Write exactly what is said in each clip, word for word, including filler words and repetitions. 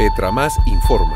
Petromás informa.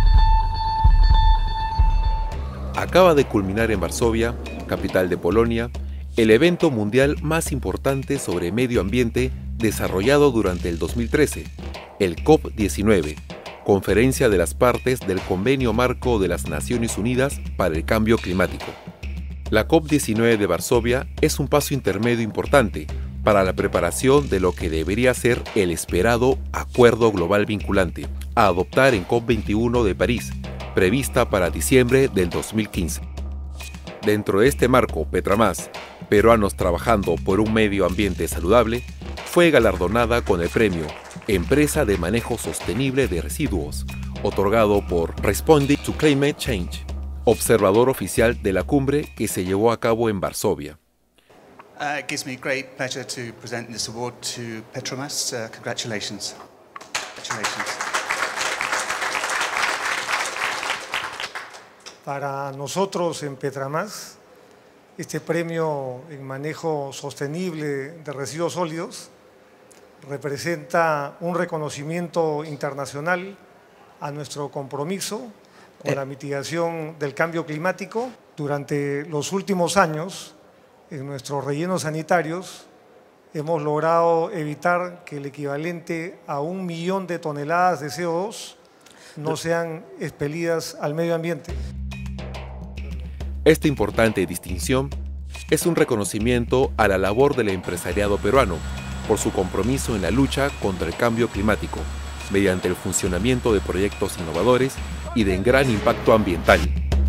Acaba de culminar en Varsovia, capital de Polonia, el evento mundial más importante sobre medio ambiente desarrollado durante el dos mil trece, el COP diecinueve, Conferencia de las Partes del Convenio Marco de las Naciones Unidas para el Cambio Climático. La COP diecinueve de Varsovia es un paso intermedio importante para la preparación de lo que debería ser el esperado Acuerdo Global Vinculante, a adoptar en COP veintiuno de París, prevista para diciembre del dos mil quince. Dentro de este marco, Petromás, peruanos trabajando por un medio ambiente saludable, fue galardonada con el premio Empresa de Manejo Sostenible de Residuos, otorgado por Responding to Climate Change, observador oficial de la cumbre que se llevó a cabo en Varsovia. Uh, it gives me great pleasure to present this award to Petromás. Uh, congratulations. Congratulations. Para nosotros en Petromás, este premio en manejo sostenible de residuos sólidos representa un reconocimiento internacional a nuestro compromiso con la mitigación del cambio climático. Durante los últimos años, en nuestros rellenos sanitarios, hemos logrado evitar que el equivalente a un millón de toneladas de C O dos no sean expelidas al medio ambiente. Esta importante distinción es un reconocimiento a la labor del empresariado peruano por su compromiso en la lucha contra el cambio climático, mediante el funcionamiento de proyectos innovadores y de gran impacto ambiental.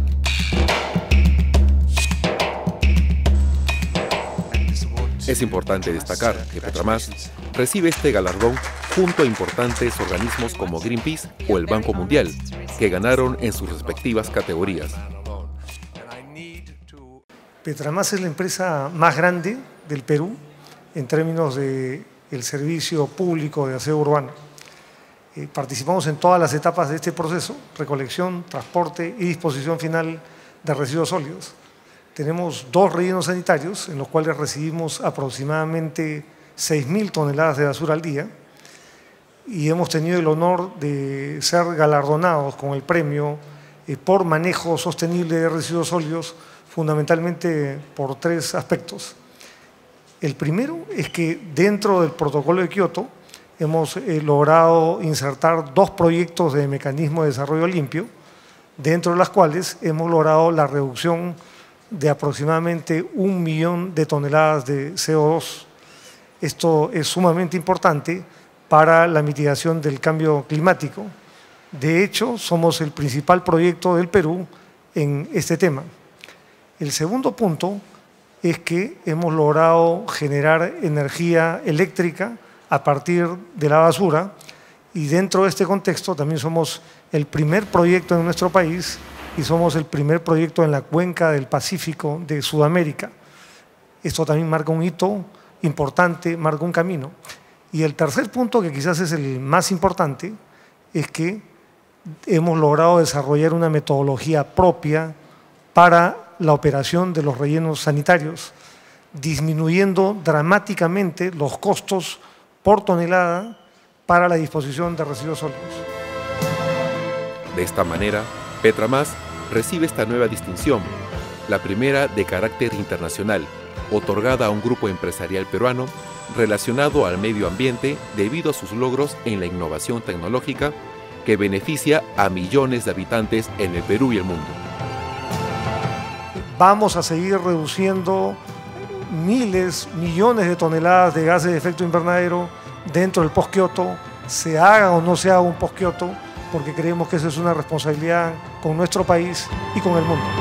Es importante destacar que Petromás recibe este galardón junto a importantes organismos como Greenpeace o el Banco Mundial, que ganaron en sus respectivas categorías. Petromás es la empresa más grande del Perú en términos del servicio público de aseo urbano. Eh, participamos en todas las etapas de este proceso: recolección, transporte y disposición final de residuos sólidos. Tenemos dos rellenos sanitarios en los cuales recibimos aproximadamente seis mil toneladas de basura al día y hemos tenido el honor de ser galardonados con el premio eh, por manejo sostenible de residuos sólidos, fundamentalmente por tres aspectos. El primero es que dentro del protocolo de Kioto hemos eh, logrado insertar dos proyectos de mecanismo de desarrollo limpio, dentro de las cuales hemos logrado la reducción de aproximadamente un millón de toneladas de C O dos. Esto es sumamente importante para la mitigación del cambio climático. De hecho, somos el principal proyecto del Perú en este tema. El segundo punto es que hemos logrado generar energía eléctrica a partir de la basura y dentro de este contexto también somos el primer proyecto en nuestro país y somos el primer proyecto en la cuenca del Pacífico de Sudamérica. Esto también marca un hito importante, marca un camino. Y el tercer punto, que quizás es el más importante, es que hemos logrado desarrollar una metodología propia para la operación de los rellenos sanitarios, disminuyendo dramáticamente los costos por tonelada para la disposición de residuos sólidos. De esta manera, Petromás recibe esta nueva distinción, la primera de carácter internacional, otorgada a un grupo empresarial peruano relacionado al medio ambiente debido a sus logros en la innovación tecnológica que beneficia a millones de habitantes en el Perú y el mundo. Vamos a seguir reduciendo miles, millones de toneladas de gases de efecto invernadero dentro del post-Kioto, se haga o no se haga un post-Kioto, porque creemos que esa es una responsabilidad con nuestro país y con el mundo.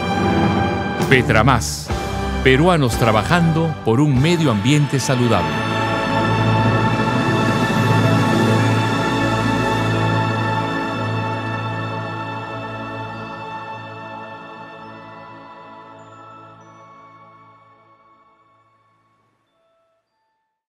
Petromás, peruanos trabajando por un medio ambiente saludable.